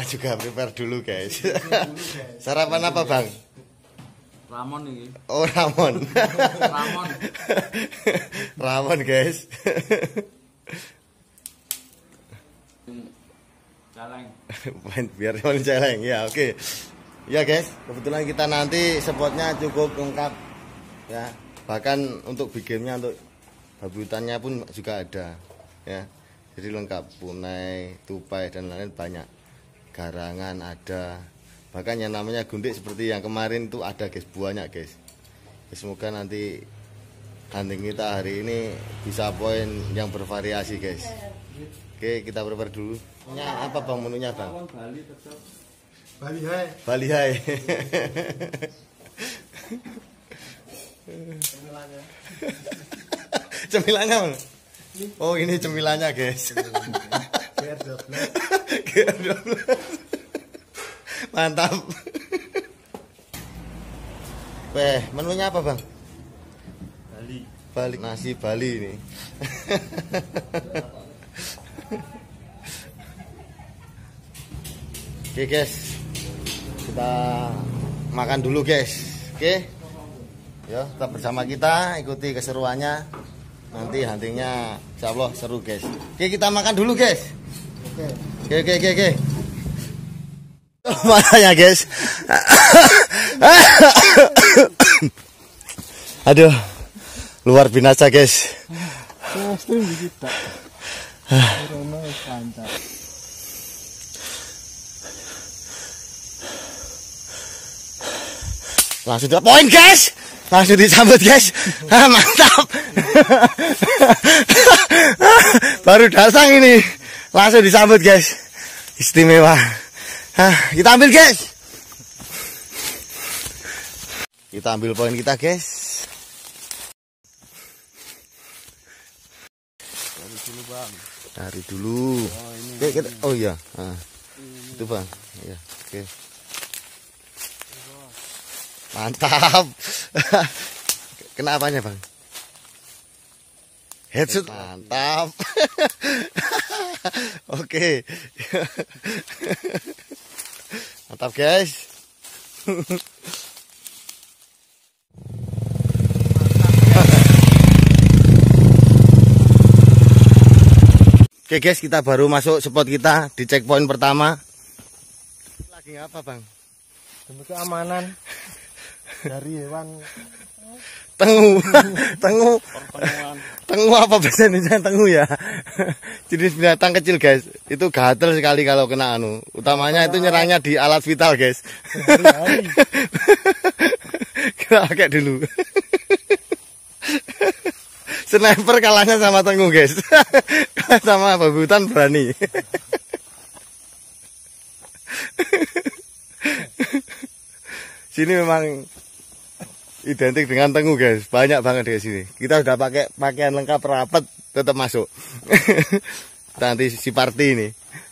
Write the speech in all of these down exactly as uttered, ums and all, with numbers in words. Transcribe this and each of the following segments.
kita juga prepare dulu guys. Sarapan apa bang? Ramon ini. Oh Ramon. Ramon. Ramon guys. Celeng. Biar Ramon celeng ya, oke. Okay. Ya guys, kebetulan kita nanti spotnya cukup lengkap ya. Bahkan untuk bikinnya, untuk babi hutannya pun juga ada ya. Jadi lengkap, punai, tupai dan lain-lain banyak. Garangan ada. Bahkan yang namanya gundik seperti yang kemarin itu ada guys, banyak guys. Semoga nanti hunting kita hari ini bisa poin yang bervariasi guys. Oke, kita prepare dulu. Ya, apa bang menunya bang? Bali tetap. Bali hai. Bali hai. Cemilannya bang? Oh ini cemilannya guys. G R dua belas. G R dua belas. Mantap. Weh, menunya apa bang? Bali. Bali, nasi Bali ini. Oke guys, kita makan dulu guys. Oke, ya tetap bersama kita, ikuti keseruannya. Nanti huntingnya insya Allah seru guys. Oke, kita makan dulu guys. Oke, oke, oke, oke. Makanya guys. Aduh, luar binasa guys. Langsung dapat poin guys. Langsung disambut guys. Ah, mantap. Baru datang ini. Langsung disambut guys. Istimewa. Ah, kita ambil guys. Kita ambil poin kita guys. Tarik dulu bang. Tarik dulu. Oh, ini, oke, kita, oh iya. Ah, itu bang. Ya, oke. Mantap. Kena apanya bang? Headshot. Mantap. Oke. Mantap guys. Oke guys, kita baru masuk spot kita di checkpoint pertama. Lagi apa bang? Demi keamanan dari hewan tengu. Tengu. Tengu apa bahasa Indonesia tengu ya? Jenis binatang kecil guys. Itu gatel sekali kalau kena anu. Utamanya itu nyerangnya di alat vital guys. Kita pakai dulu. Sniper kalahnya sama tengu guys. Sama babi hutan berani. Sini memang identik dengan tengu guys, banyak banget di sini. Kita udah pakai pakaian lengkap rapat, tetap masuk. Nanti si party ini.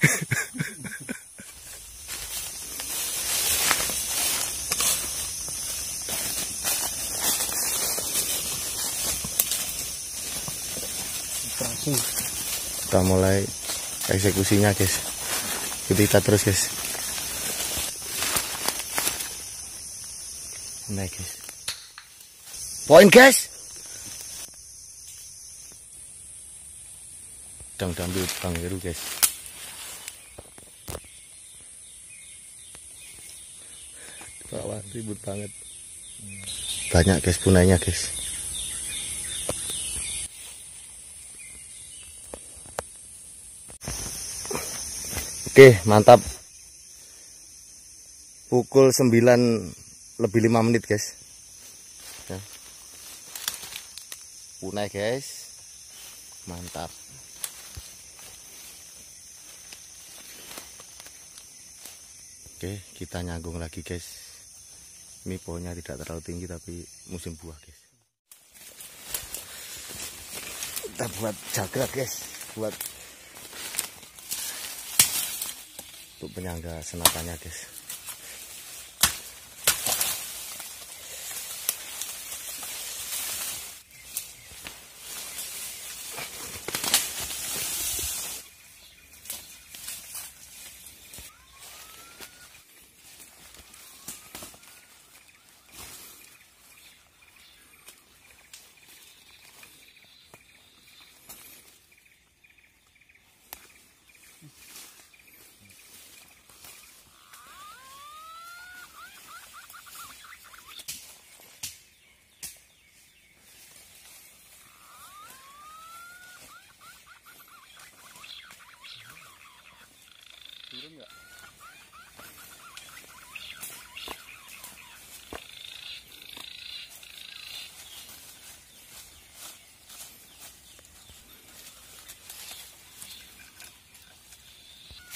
Kita mulai eksekusinya guys. Ikuti kita terus guys. Naik guys. Poin guys. Sedang diambil Bang Heru guys. Bawah ribut banget. Banyak guys punainya guys. Oke, mantap. Pukul sembilan lebih lima menit guys. Ya. Punai guys. Mantap. Oke, kita nyanggung lagi guys. Ini pohonnya tidak terlalu tinggi tapi musim buah guys. Kita buat jaga guys, buat untuk penyangga senapannya guys.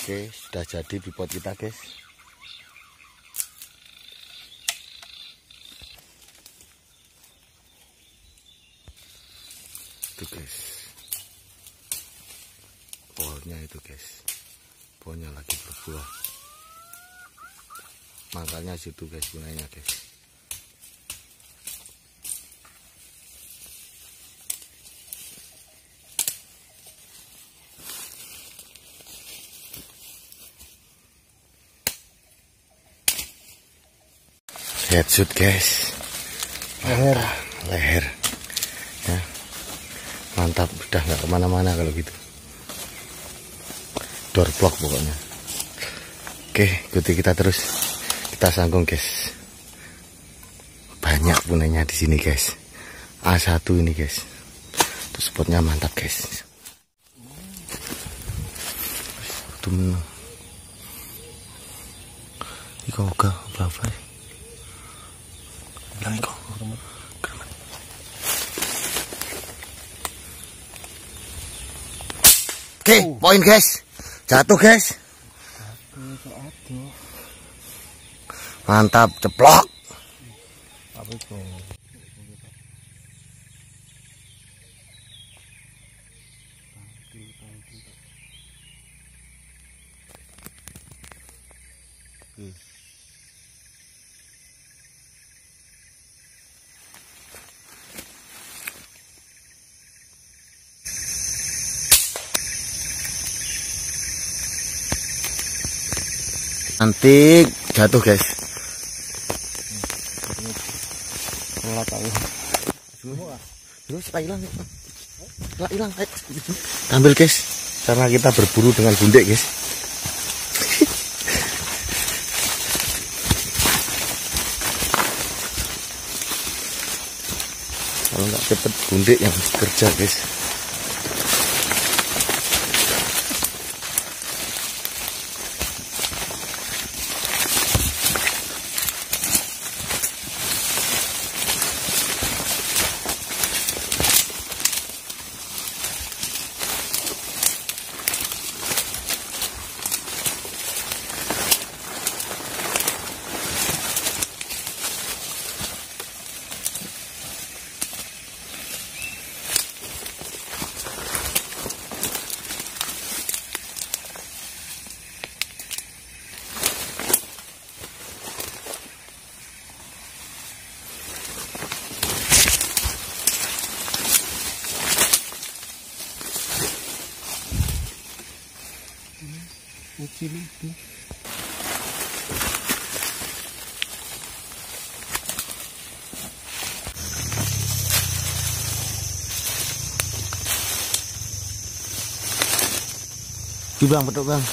Oke, sudah jadi bipod kita, guys. Itu, guys. Pohonnya itu, guys. Pohonnya lagi berbuah. Makanya situ, guys, gunanya, guys. Headshot, guys. Leher. Leher. Ya. Mantap, udah nggak kemana-mana kalau gitu. Door block pokoknya. Oke, ikuti kita terus. Kita sanggung, guys. Banyak punanya di sini, guys. A satu ini, guys. Itu spotnya mantap, guys. Tuh. Ika oga berapa? Bilang kok. Oke, poin, guys. Jatuh, guys. Mantap, ceplok. Apa itu? Nanti jatuh, guys. Ngelak aja. Terus tak hilang, tak hilang. Ambil, guys. Karena kita berburu dengan gundek, guys. Kalau nggak cepet gundek yang kerja, guys. Kecil itu. Ini bang, betul bang.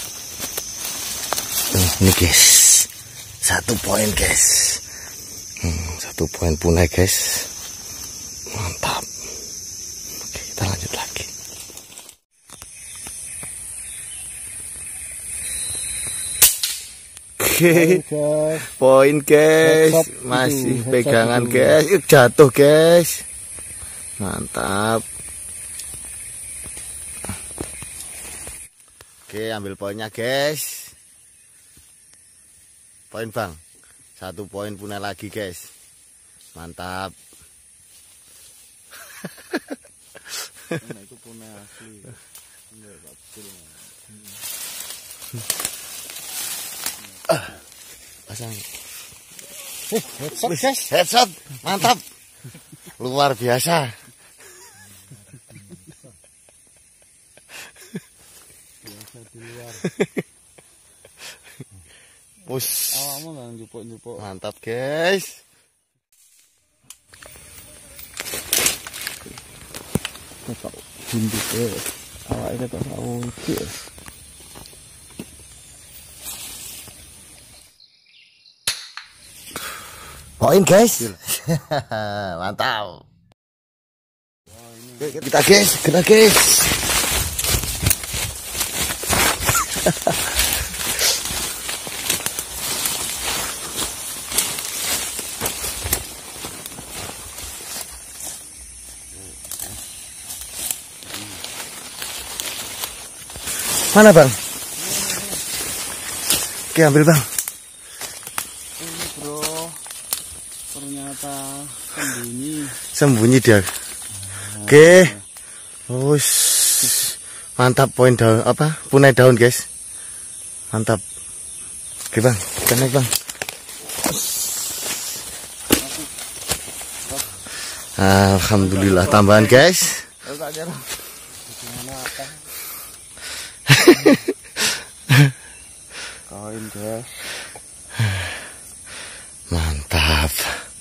Ini, guys, satu poin, guys. Hmm, satu poin punai, guys. Mantap. Oke, kita lanjut lagi. Oke, poin, guys. Masih pegangan, guys. Yuk, jatuh, guys. Mantap. Oke, ambil poinnya, guys. Poin, bang. Satu poin punai lagi, guys. Mantap. Nah, itu punai asli. Enggak kecil. Ah, pasang. Eh, headshot, guys. Headshot, mantap. Luar biasa. Biasa di luar. Push. Awakmu nang njupuk-njupuk. Mantap, guys. Kok bunduk e. Awake ketok sawuti. Poin, guys. Mantap. Oke, kita, guys, kena, guys. Mana, bang? Oke, ambil bang. Ini bro, ternyata sembunyi. Sembunyi dia. Oke. Us. Mantap poin daun apa? Punai daun, guys. Mantap. Oke, bang. Kita naik, bang. Alhamdulillah tambahan, guys. Koin, guys. Mantap.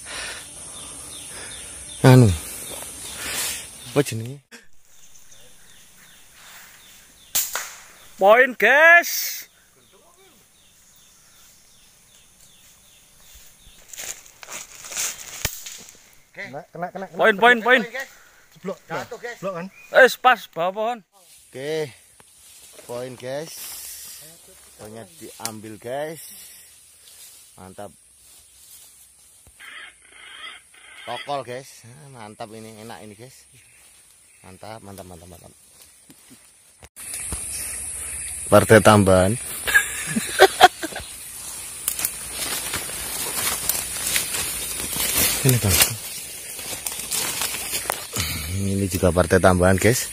Anu. Apa jenenge? Poin, guys. Kena, kena, kena. Poin, poin, poin. Blok, jatuh, guys. Blok kan? Eh, pas bawah pohon. Oke. Poin, guys. Poinnya diambil, guys. Mantap. Tokol, guys. Mantap ini, enak ini, guys. Mantap, mantap, mantap, mantap. Partai tambahan. Ini bang. Ini juga partai tambahan, guys.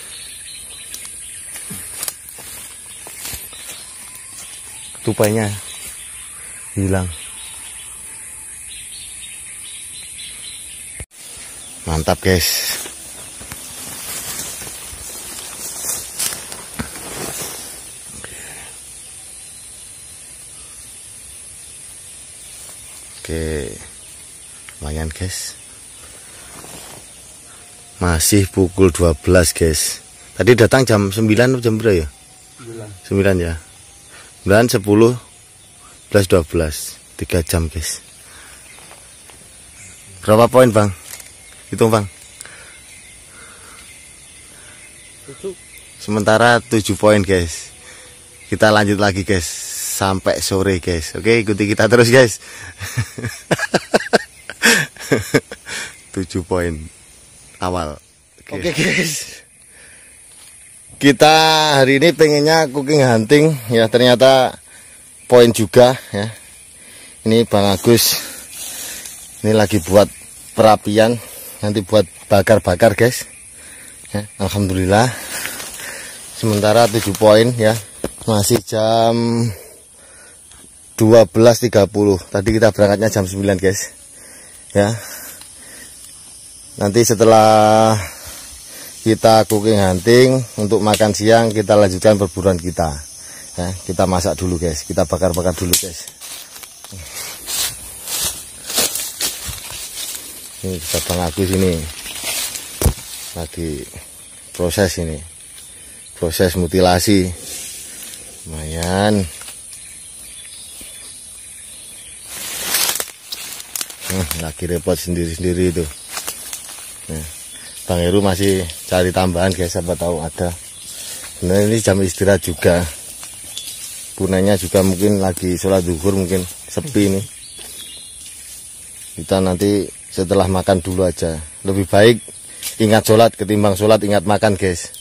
Ketupainya hilang. Mantap, guys. Oke, lumayan, guys. Masih pukul dua belas, guys. Tadi datang jam sembilan atau jam berapa ya? sembilan ya. sembilan, sepuluh, sebelas, dua belas. tiga jam, guys. Berapa poin, bang? Hitung, bang. Sementara tujuh poin, guys. Kita lanjut lagi, guys, sampai sore, guys. Oke, ikuti kita terus, guys. tujuh poin awal. Oke, guys. Kita hari ini pengennya cooking hunting, ya, ternyata poin juga, ya. Ini Bang Agus ini lagi buat perapian, nanti buat bakar-bakar, guys, ya. Alhamdulillah. Sementara tujuh poin, ya. Masih jam dua belas tiga puluh. Tadi kita berangkatnya jam sembilan, guys. Ya. Nanti setelah kita cooking hunting, untuk makan siang kita lanjutkan perburuan kita. Ya, kita masak dulu, guys. Kita bakar-bakar dulu, guys. Ini kita Bang Agus ini lagi proses ini. Proses mutilasi. Lumayan. Hmm, lagi repot sendiri-sendiri itu. Nah, Bang Heru masih cari tambahan, guys, siapa tahu ada. Sebenarnya ini jam istirahat juga. Punanya juga mungkin lagi sholat zuhur, mungkin sepi nih. Kita nanti setelah makan dulu aja. Lebih baik ingat sholat ketimbang sholat ingat makan, guys.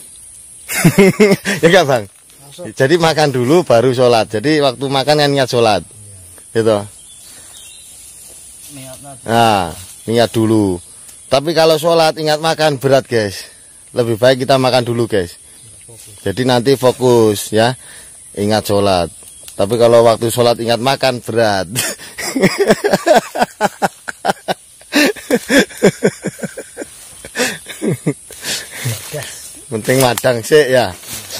Ya enggak, Bang? Masuk. Jadi makan dulu baru sholat. Jadi waktu makan kan niat sholat, iya. Gitu. Nah, niat dulu. Tapi kalau sholat ingat makan berat, guys. Lebih baik kita makan dulu, guys. Jadi nanti fokus, ya. Ingat sholat. Tapi kalau waktu sholat ingat makan berat. Penting madang sih, ya.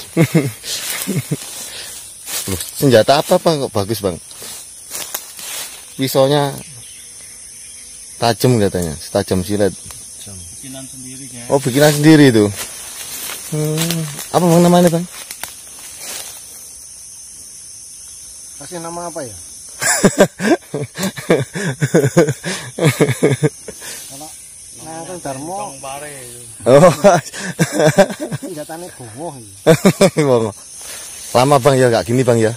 Loh, senjata apa, Bang? Kok bagus, Bang? Pisaunya tajam katanya, setajam silet. Bikinan sendiri, guys. Oh, bikinan sendiri itu. Hmm, apa, Bang, namanya, Bang? Kasih nama apa ya? Nah, itu Darmo. Oh. Senjatanya gowoh. Lama, Bang, ya, gak gini, Bang, ya.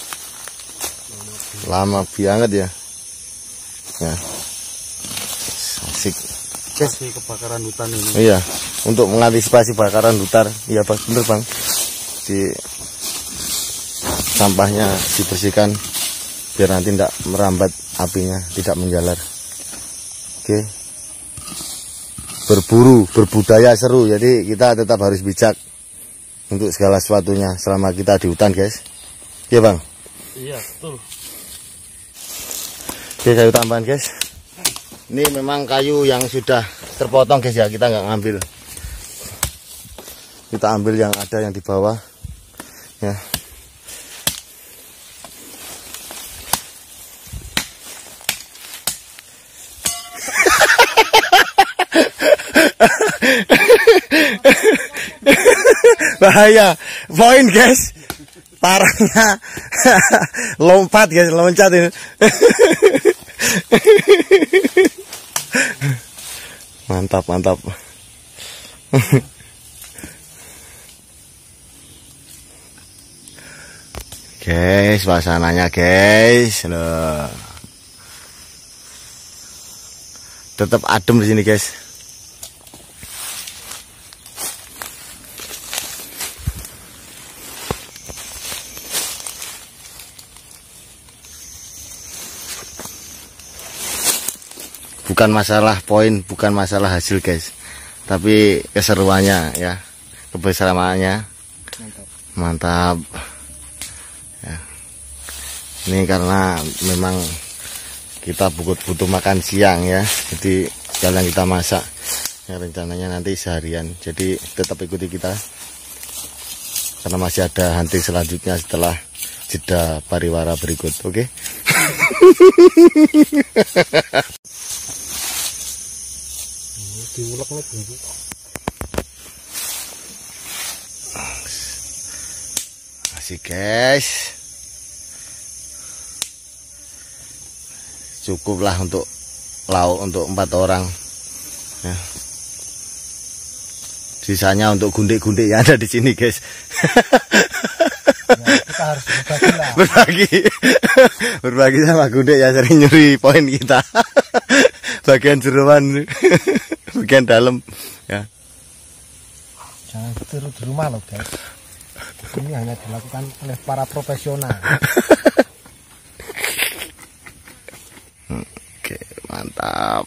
Lama banget ya. Ya. Asik. Kasih kebakaran hutan ini. Iya, untuk mengantisipasi bakaran hutan. Iya, Bang, bener, Bang. Di sampahnya dibersihkan biar nanti tidak merambat apinya, tidak menjalar. Oke, berburu berbudaya seru, jadi kita tetap harus bijak untuk segala sesuatunya selama kita di hutan, guys. Iya bang? Iya betul. Oke, kayu tambahan, guys. Ini memang kayu yang sudah terpotong, guys ya, kita nggak ngambil. Kita ambil yang ada yang di bawah ya. Bahaya, poin guys, parahnya lompat guys, loncat ini. Mantap, mantap. Guys, suasananya guys, loh. Tetap adem di sini guys. Bukan masalah poin, bukan masalah hasil guys, tapi keseruannya ya, kebersamaannya mantap, mantap. Ya. Ini karena memang kita butuh makan siang ya, jadi jalan kita masak ya, rencananya nanti seharian, jadi tetap ikuti kita karena masih ada hunting selanjutnya setelah jeda pariwara berikut. Oke, okay? Diulek nih bumbu. Masih guys, cukuplah untuk lauk untuk empat orang ya. Sisanya untuk gundik-gundik yang ada di sini guys. Ya, kita harus berbagi lah. Berbagi, berbagi sama gundik ya, sering nyuri poin kita. Bagian jeroan, bagian dalam ya. Jangan tiru di rumah loh guys. Ini hanya dilakukan oleh para profesional. Oke, mantap.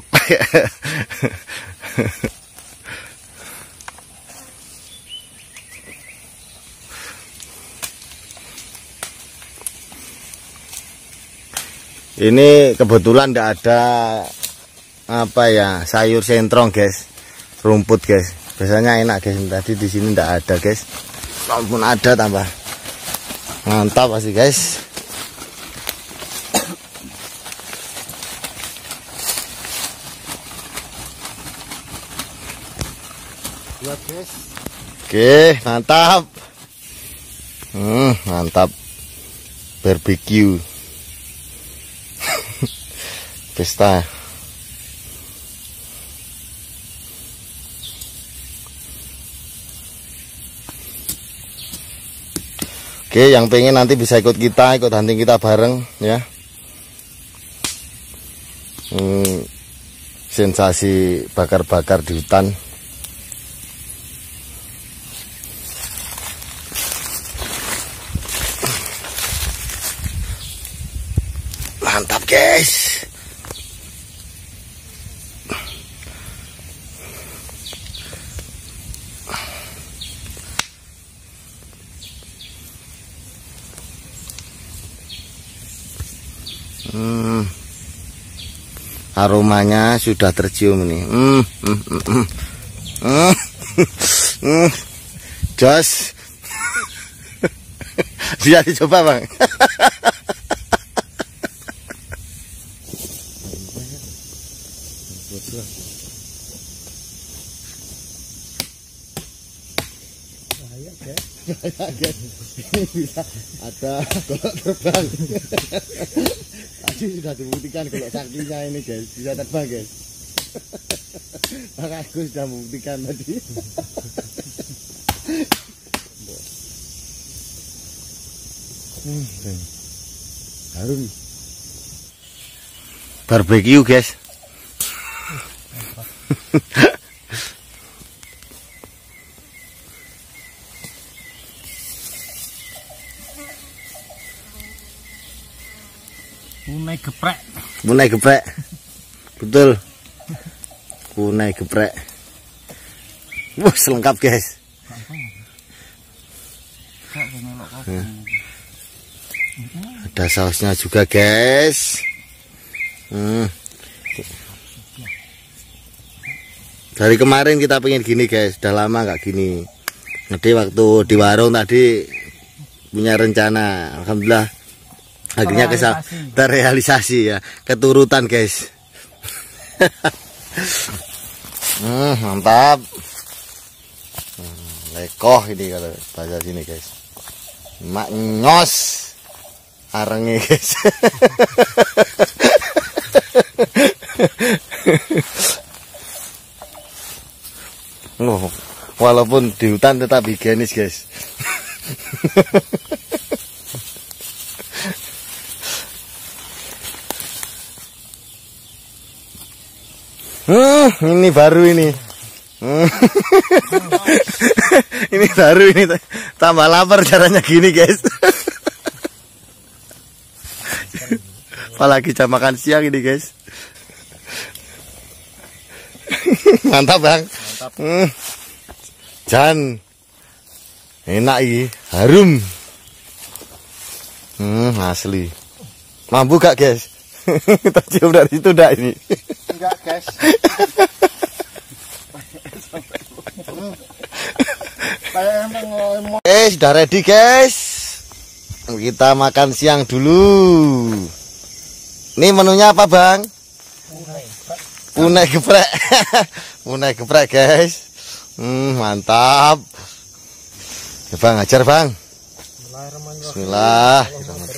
Ini kebetulan tidak ada apa ya, sayur sentrong guys, rumput guys. Biasanya enak guys, tadi di sini tidak ada guys. Walaupun ada tambah mantap pasti guys. Buat guys. Oke, mantap. Hmm, mantap. Barbecue. Pesta. Oke, yang pengen nanti bisa ikut kita, ikut hunting kita bareng ya. Hmm, sensasi bakar-bakar di hutan. Mantap guys. Hmm, aromanya sudah tercium nih. Hmm, hmm, hmm, hmm. Hmm, hmm. Jos. Bisa dicoba bang. Bahaya guys. Bahaya guys. Ini bisa ada golok terbang. Tadi sudah dibuktikan golok saktinya ini guys, bisa terbang guys. Bang Agus sudah membuktikan tadi. Hmm, harum. Barbecue guys. Kunai geprek. Kunai geprek. Betul. Kunai geprek. Wah, lengkap guys. Hmm. Ada sausnya juga guys. Hmm. Dari kemarin kita pengen gini guys, udah lama nggak gini. Nanti waktu di warung tadi punya rencana, alhamdulillah akhirnya kesal terrealisasi ya, keturutan guys. hmm, mantap. Hmm, lekoh ini kalau bahasa sini guys. Maknyos arengnya guys. Oh, walaupun di hutan tetap higienis guys. Hmm, ini baru ini. Hmm. Ini baru ini, tambah lapar caranya gini guys. Apalagi jam makan siang ini guys. Mantap bang. Mantap. Hmm. Jan enak ini, harum. Hmm, asli. Mampu gak guys? Tercium dari situ enggak ini? Enggak guys. Eh, sudah ready guys. Kita makan siang dulu. Ini menunya apa bang? Kunai geprek. Kunai geprek guys. Hmm, mantap. Ya bang, ajar bang. Bismillah.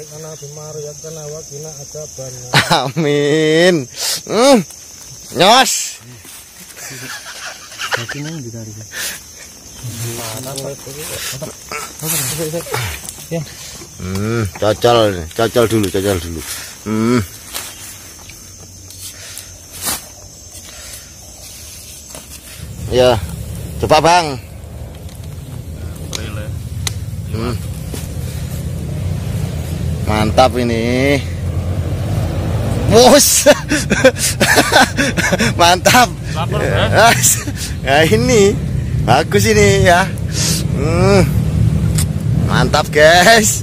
Amin. Hmm, nyos. Hmm, cocol, cocol dulu, cocol dulu. Hmm. Ya, coba bang. Hmm. Mantap ini. Mus. Mantap. Nah, ini bagus ini ya. Hmm. Mantap guys.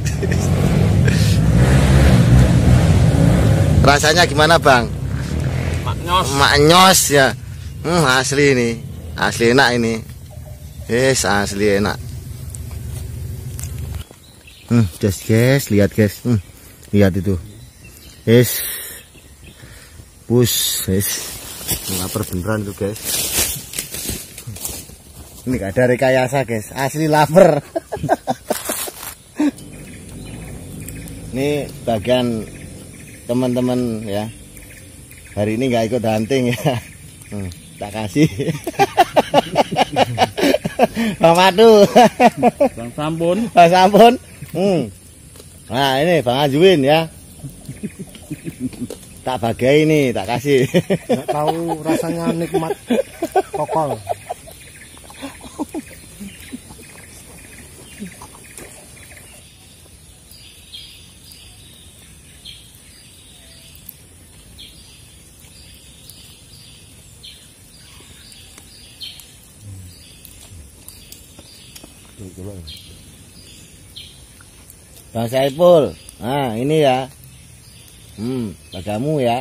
Rasanya gimana bang? Maknyos. Maknyos ya. Hmm, asli ini. Asli enak ini. Yes, asli enak. Hmm, just guys, lihat guys. Hmm, lihat itu. Yes. Push, yes. Lapar beneran itu guys. Ini gak ada rekayasa guys, asli lapar. Ini bagian teman-teman ya. Hari ini nggak ikut hunting ya. Hmm, tak kasih. Bang Madu. Bang Sampun. Bang Sampun. Hmm. Nah ini Bang Ajuin ya. Tak bagai ini, tak kasih. Nggak tahu rasanya nikmat kokol. Bang Saipul, nah ini ya, hmm, padamu ya,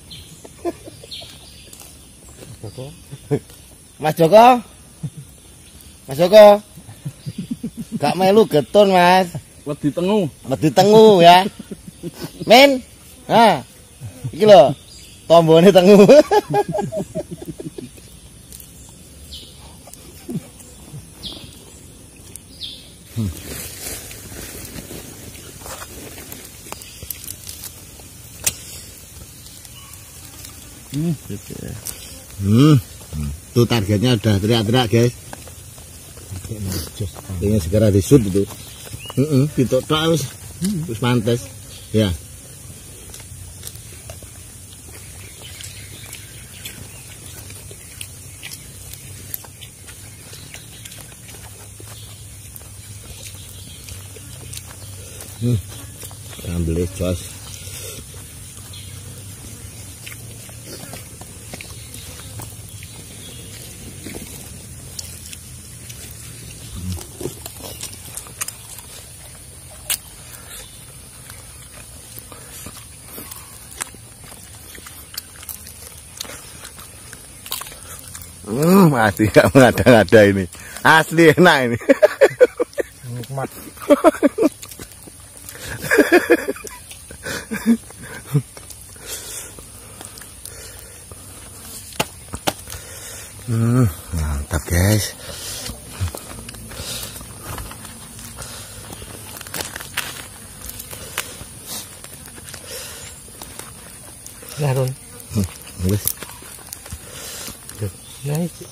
Mas Joko, Mas Joko, gak melu getun mas, Wedi tengu, wedi tengu ya, men, nah, iki lho, tombone tengu. Hmm, hmm. Tuh targetnya udah teriak-teriak guys. Ini segera disut itu. Heeh, ditok terus. Terus pantes. Ya. Hmm. Ambil jos. Hmm, masih nggak mengada-ngada ini. Asli enak ini. Nikmat. Hmm, mantap guys. Nah, Ron. Hmm, wis. Nah, iki.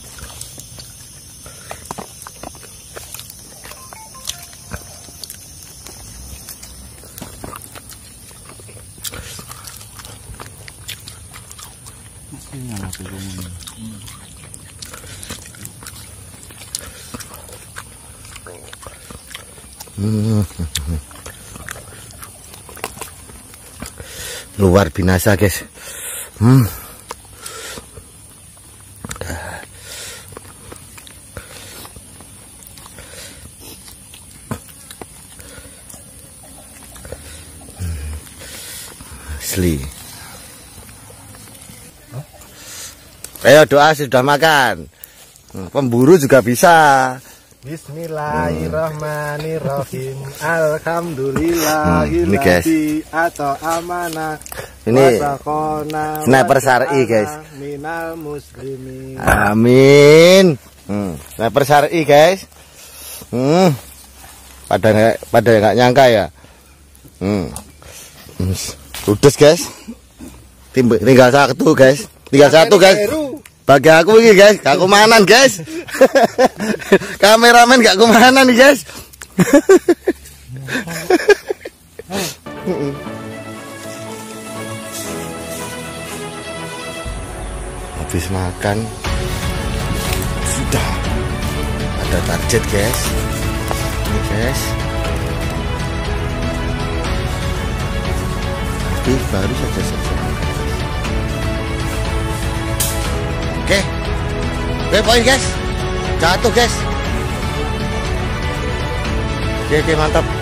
Hmm. Luar binasa guys. Hmm. Asli. Ayo doa sudah makan. Pemburu juga bisa. Bismillahirrahmanirrahim. Alhamdulillahilladzi Hmm, ini guys. atau amanah. Ini sniper syar'i guys. Minal muslimin. Amin. Hmm, sniper syar'i guys. Hmm. Pada nggak pada nggak nyangka ya. Hmm. Udah guys. Tinggal satu guys. Tinggal satu guys. Bagi aku ini guys, gak kumanan guys. Kameramen gak kumanan nih guys. Habis makan sudah ada target guys. Ini guys. Tapi baru saja selesai. Oke, oke poin guys, jatuh guys. Oke, oke mantap.